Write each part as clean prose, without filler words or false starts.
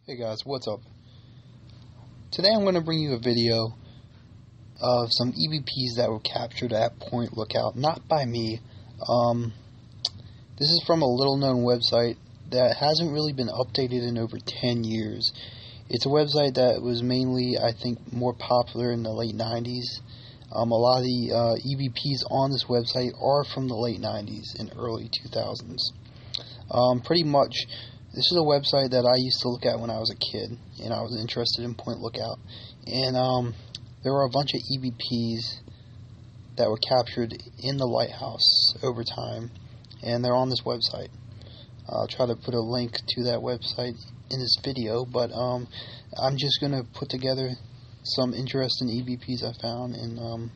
Hey guys, what's up? Today I'm going to bring you a video of some EVPs that were captured at Point Lookout, not by me. This is from a little known website that hasn't really been updated in over 10 years. It's a website that was mainly, I think, more popular in the late 90s. A lot of the EVPs on this website are from the late 90s and early 2000s. Pretty much, this is a website that I used to look at when I was a kid, and I was interested in Point Lookout. And there were a bunch of EVPs that were captured in the lighthouse over time, and they're on this website. I'll try to put a link to that website in this video, but I'm just going to put together some interesting EVPs I found and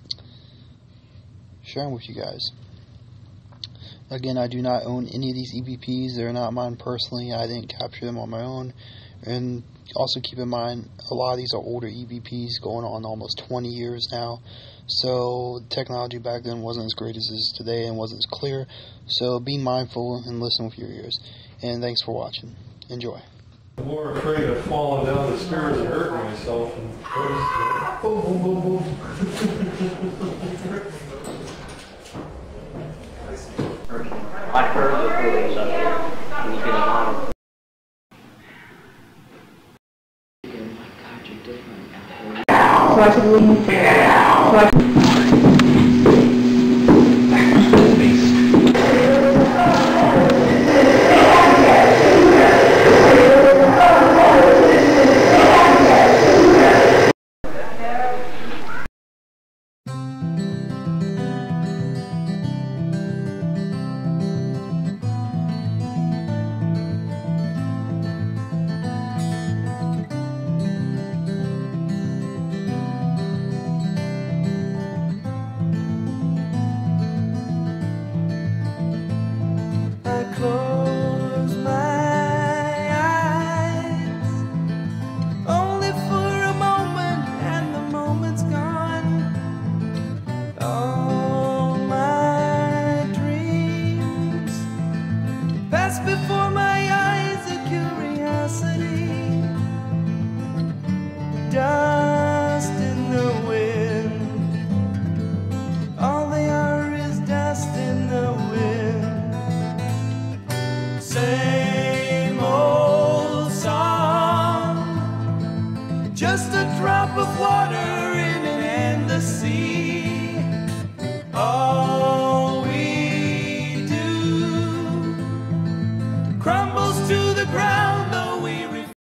share them with you guys. Again, I do not own any of these EVPs. They're not mine personally. I didn't capture them on my own. And also keep in mind, a lot of these are older EVPs going on almost 20 years now. So technology back then wasn't as great as it is today and wasn't as clear. So be mindful and listen with your ears. And thanks for watching. Enjoy. I'm more afraid of falling down the stairs and hurting myself. And boom, boom, boom, boom. I heard the police up there. He was getting on. Oh my God, you're different. So I should leave.